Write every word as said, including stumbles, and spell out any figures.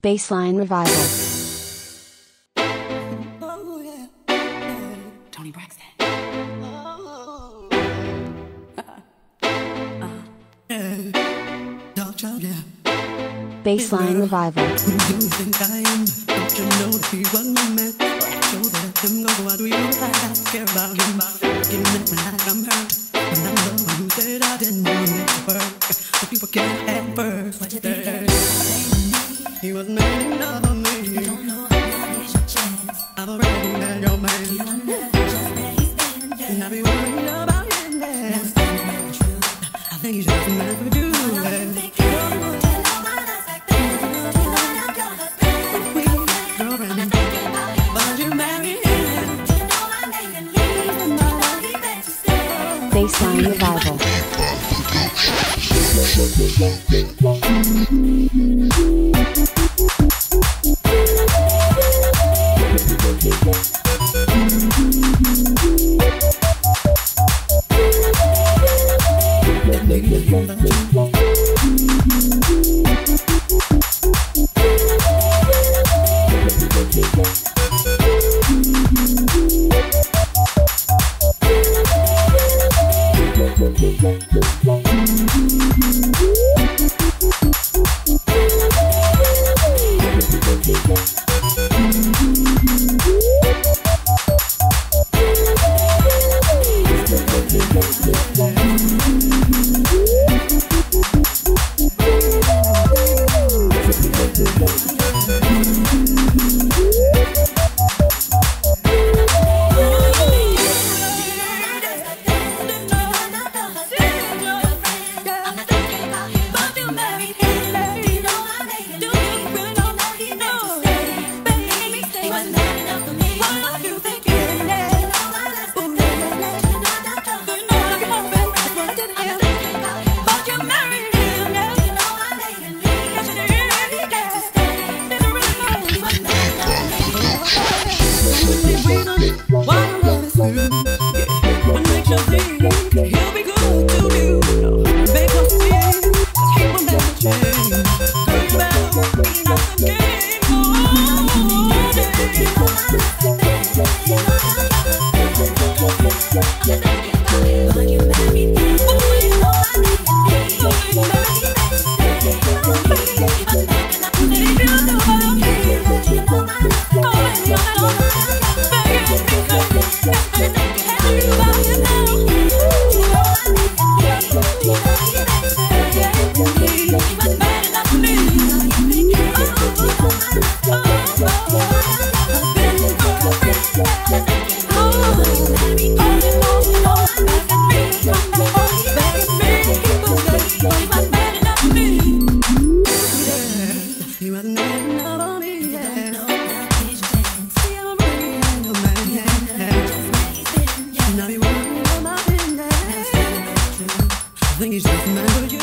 Bassline revival. Oh, yeah. Yeah. Toni Braxton. Oh. uh, yeah. Dog child, yeah. Bassline revival. Who do you think I am? Don't you know that he wasn't your man? So let him go. Why do you hide? I don't care about him. Give me when like I'm hurt. And I'm the one who said I didn't want it to work. But people can't at first. What you think? He was made enough of me. You don't know how is your chance. I've already met your man. You don't know just where he's been. Yeah. And I be worried about him. Yeah. I think he's just a man for you. Bassline revival. I think he's just a man.